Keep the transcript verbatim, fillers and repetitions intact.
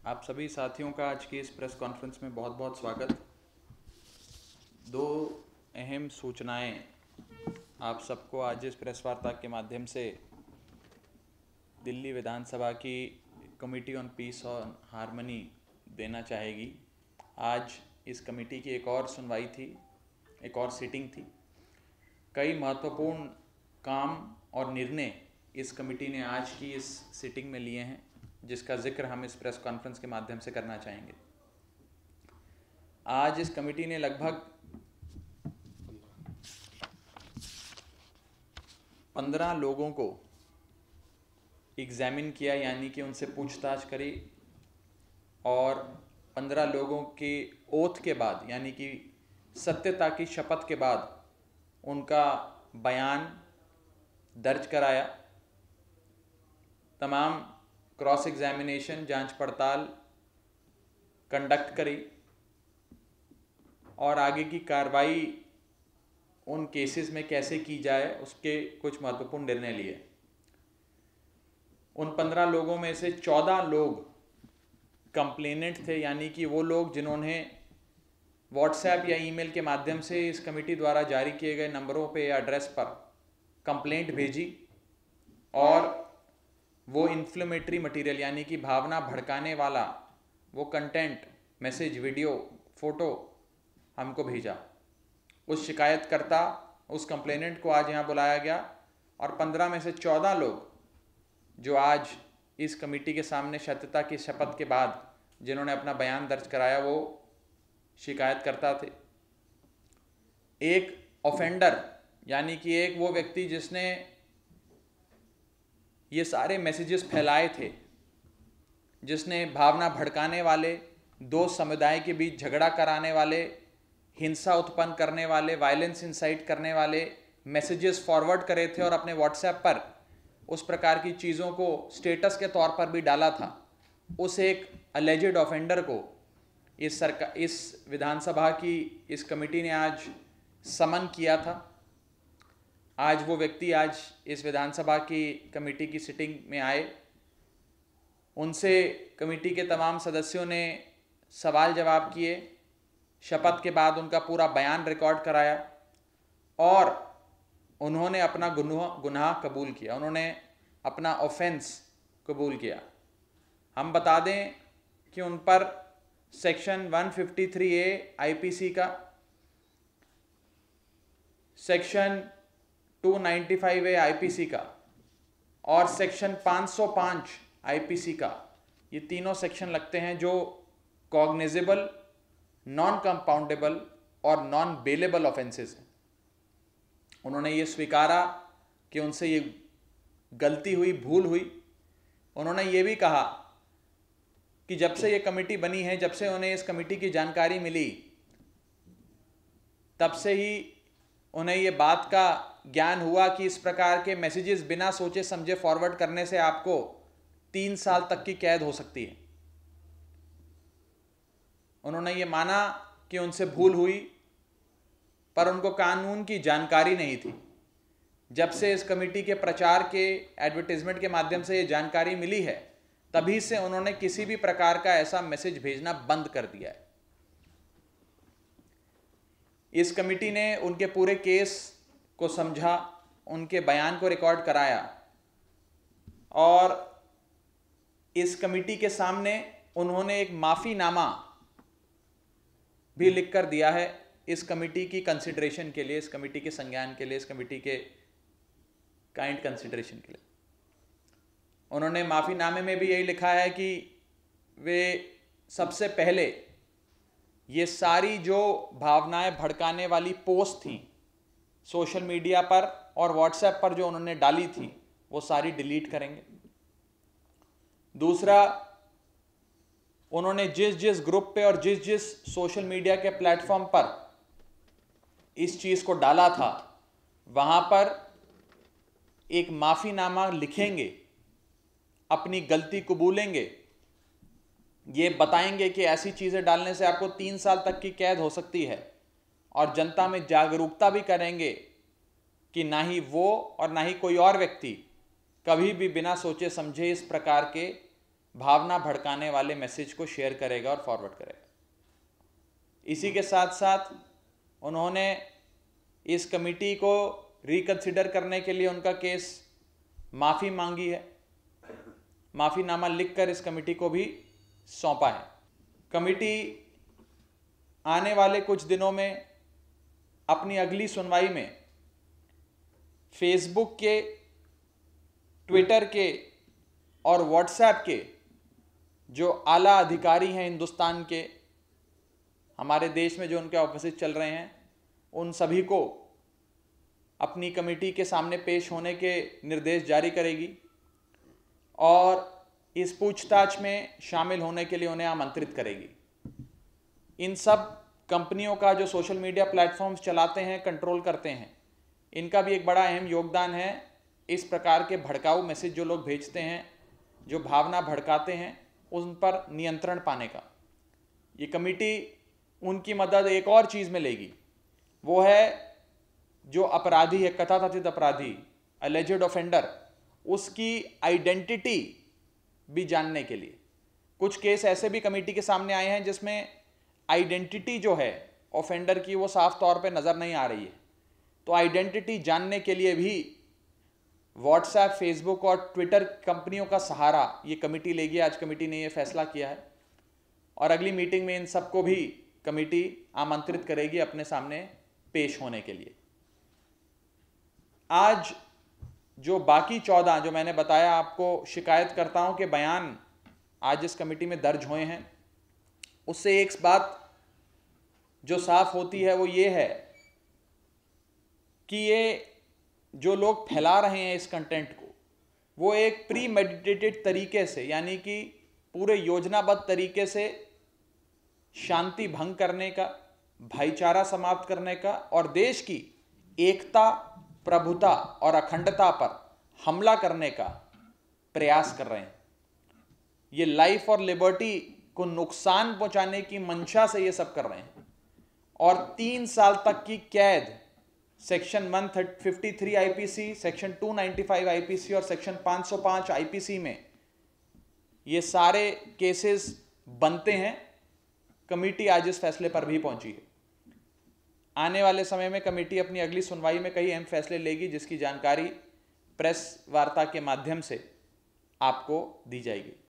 आप सभी साथियों का आज की इस प्रेस कॉन्फ्रेंस में बहुत बहुत स्वागत। दो अहम सूचनाएं आप सबको आज इस प्रेस वार्ता के माध्यम से दिल्ली विधानसभा की कमेटी ऑन पीस और हारमनी देना चाहेगी। आज इस कमेटी की एक और सुनवाई थी, एक और सीटिंग थी। कई महत्वपूर्ण काम और निर्णय इस कमेटी ने आज की इस सीटिंग में लिए हैं, जिसका जिक्र हम इस प्रेस कॉन्फ्रेंस के माध्यम से करना चाहेंगे। आज इस कमेटी ने लगभग पंद्रह लोगों को एग्जामिन किया, यानी कि उनसे पूछताछ करी, और पंद्रह लोगों के ओथ के बाद यानी कि सत्यता की शपथ के बाद उनका बयान दर्ज कराया। तमाम क्रॉस एग्जामिनेशन, जांच पड़ताल कंडक्ट करी और आगे की कार्रवाई उन केसेस में कैसे की जाए उसके कुछ महत्वपूर्ण निर्णय लिए। उन पंद्रह लोगों में से चौदह लोग कंप्लेनेंट थे, यानी कि वो लोग जिन्होंने व्हाट्सएप या ईमेल के माध्यम से इस कमेटी द्वारा जारी किए गए नंबरों पे या एड्रेस पर कंप्लेंट भेजी और वो इन्फ्लेमेटरी मटेरियल यानी कि भावना भड़काने वाला वो कंटेंट, मैसेज, वीडियो, फोटो हमको भेजा। उस शिकायतकर्ता, उस कंप्लेनेंट को आज यहाँ बुलाया गया और पंद्रह में से चौदह लोग जो आज इस कमेटी के सामने सत्यता की शपथ के बाद जिन्होंने अपना बयान दर्ज कराया, वो शिकायतकर्ता थे। एक ऑफेंडर यानी कि एक वो व्यक्ति जिसने ये सारे मैसेजेस फैलाए थे, जिसने भावना भड़काने वाले, दो समुदाय के बीच झगड़ा कराने वाले, हिंसा उत्पन्न करने वाले, वायलेंस इंसाइट करने वाले मैसेजेस फॉरवर्ड करे थे और अपने व्हाट्सएप पर उस प्रकार की चीज़ों को स्टेटस के तौर पर भी डाला था। उस एक अलेजेड ऑफेंडर को इस सरकार इस विधानसभा की इस कमेटी ने आज समन किया था। आज वो व्यक्ति आज इस विधानसभा की कमेटी की सिटिंग में आए। उनसे कमेटी के तमाम सदस्यों ने सवाल जवाब किए। शपथ के बाद उनका पूरा बयान रिकॉर्ड कराया और उन्होंने अपना गुनाह गुनाह कबूल किया, उन्होंने अपना ऑफेंस कबूल किया। हम बता दें कि उन पर सेक्शन एक सौ तिरेपन ए आईपीसी का, सेक्शन दो सौ पचानवे ए आईपीसी का और सेक्शन पाँच सौ पाँच आईपीसी का, ये तीनों सेक्शन लगते हैं जो कॉग्निजेबल, नॉन कंपाउंडेबल और नॉन बेलेबल ऑफेंसेस हैं। उन्होंने ये स्वीकारा कि उनसे ये गलती हुई, भूल हुई। उन्होंने ये भी कहा कि जब से ये कमेटी बनी है, जब से उन्हें इस कमेटी की जानकारी मिली, तब से ही उन्हें ये बात का ज्ञान हुआ कि इस प्रकार के मैसेजेस बिना सोचे समझे फॉरवर्ड करने से आपको तीन साल तक की कैद हो सकती है। उन्होंने ये माना कि उनसे भूल हुई, पर उनको कानून की जानकारी नहीं थी। जब से इस कमेटी के प्रचार के, एडवर्टाइजमेंट के माध्यम से ये जानकारी मिली है, तभी से उन्होंने किसी भी प्रकार का ऐसा मैसेज भेजना बंद कर दिया है। इस कमेटी ने उनके पूरे केस को समझा, उनके बयान को रिकॉर्ड कराया और इस कमेटी के सामने उन्होंने एक माफीनामा भी लिख कर दिया है इस कमेटी की कंसिडरेशन के लिए, इस कमेटी के संज्ञान के लिए, इस कमेटी के काइंड कंसिडरेशन के लिए। उन्होंने माफीनामे में भी यही लिखा है कि वे सबसे पहले ये सारी जो भावनाएं भड़काने वाली पोस्ट थी सोशल मीडिया पर और व्हाट्सएप पर जो उन्होंने डाली थी, वो सारी डिलीट करेंगे। दूसरा, उन्होंने जिस जिस ग्रुप पे और जिस जिस सोशल मीडिया के प्लेटफॉर्म पर इस चीज़ को डाला था, वहाँ पर एक माफ़ीनामा लिखेंगे, अपनी गलती कबूलेंगे, ये बताएंगे कि ऐसी चीज़ें डालने से आपको तीन साल तक की कैद हो सकती है और जनता में जागरूकता भी करेंगे कि ना ही वो और ना ही कोई और व्यक्ति कभी भी बिना सोचे समझे इस प्रकार के भावना भड़काने वाले मैसेज को शेयर करेगा और फॉरवर्ड करेगा। इसी के साथ साथ उन्होंने इस कमेटी को रिकंसिडर करने के लिए उनका केस माफ़ी मांगी है, माफ़ीनामा लिखकर इस कमेटी को भी सौंपा है। कमेटी आने वाले कुछ दिनों में अपनी अगली सुनवाई में फेसबुक के, ट्विटर के और व्हाट्सएप के जो आला अधिकारी हैं हिंदुस्तान के, हमारे देश में जो उनके ऑफिस चल रहे हैं, उन सभी को अपनी कमेटी के सामने पेश होने के निर्देश जारी करेगी और इस पूछताछ में शामिल होने के लिए उन्हें आमंत्रित करेगी। इन सब कंपनियों का जो सोशल मीडिया प्लेटफॉर्म्स चलाते हैं, कंट्रोल करते हैं, इनका भी एक बड़ा अहम योगदान है इस प्रकार के भड़काऊ मैसेज जो लोग भेजते हैं, जो भावना भड़काते हैं, उन पर नियंत्रण पाने का। ये कमेटी उनकी मदद एक और चीज़ में लेगी, वो है जो अपराधी है, कथाकथित अपराधी, अलेजेड ऑफेंडर, उसकी आइडेंटिटी भी जानने के लिए। कुछ केस ऐसे भी कमेटी के सामने आए हैं जिसमें आइडेंटिटी जो है ऑफेंडर की वो साफ तौर पे नज़र नहीं आ रही है। तो आइडेंटिटी जानने के लिए भी व्हाट्सएप, फेसबुक और ट्विटर कंपनियों का सहारा ये कमेटी लेगी। आज कमेटी ने ये फैसला किया है और अगली मीटिंग में इन सबको भी कमेटी आमंत्रित करेगी अपने सामने पेश होने के लिए। आज जो बाकी चौदह जो मैंने बताया आपको शिकायतकर्ताओं के बयान आज इस कमेटी में दर्ज हुए हैं, उससे एक बात जो साफ होती है वो ये है कि ये जो लोग फैला रहे हैं इस कंटेंट को, वो एक प्री मेडिटेटेड तरीके से, यानी कि पूरे योजनाबद्ध तरीके से शांति भंग करने का, भाईचारा समाप्त करने का और देश की एकता, प्रभुता और अखंडता पर हमला करने का प्रयास कर रहे हैं। ये लाइफ और लिबर्टी को नुकसान पहुंचाने की मंशा से ये सब कर रहे हैं और तीन साल तक की कैद section one fifty three IPC, section two ninety five IPC और section five o five IPC में ये सारे केसेस बनते हैं। कमेटी आज इस फैसले पर भी पहुंची है। आने वाले समय में कमेटी अपनी अगली सुनवाई में कई अहम फैसले लेगी, जिसकी जानकारी प्रेस वार्ता के माध्यम से आपको दी जाएगी।